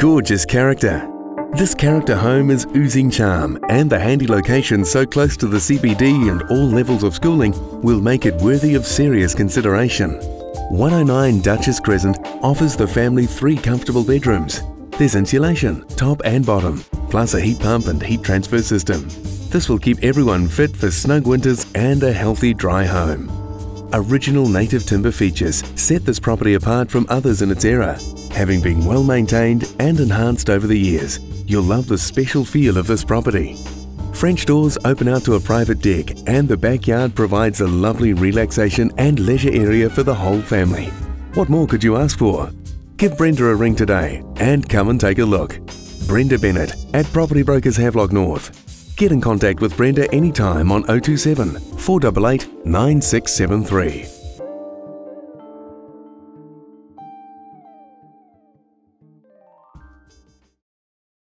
gorgeous character. This character home is oozing charm, and the handy location so close to the CBD and all levels of schooling will make it worthy of serious consideration. 109 Duchess Crescent offers the family 3 comfortable bedrooms. There's insulation, top and bottom, plus a heat pump and heat transfer system. This will keep everyone fit for snug winters and a healthy dry home. Original native timber features set this property apart from others in its era. Having been well maintained and enhanced over the years, you'll love the special feel of this property. French doors open out to a private deck, and the backyard provides a lovely relaxation and leisure area for the whole family. What more could you ask for? Give Brenda a ring today and come and take a look. Brenda Bennett at Property Brokers Havelock North. Get in contact with Brenda anytime on 027 488 9673.